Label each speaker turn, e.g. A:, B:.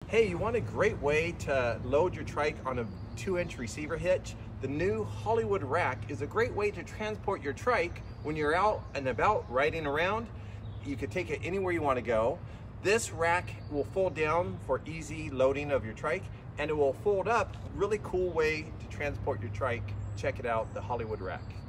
A: Hey, you want a great way to load your trike on a 2-inch receiver hitch? The new Hollywood rack is a great way to transport your trike when you're out and about riding around. You could take it anywhere you want to go. This rack will fold down for easy loading of your trike, and it will fold up. Really cool way to transport your trike. Check it out, the Hollywood rack.